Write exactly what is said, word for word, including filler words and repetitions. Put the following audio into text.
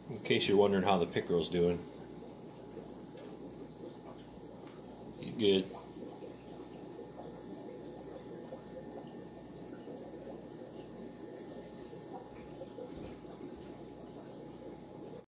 In case you're wondering how the pickerel's doing, he's good.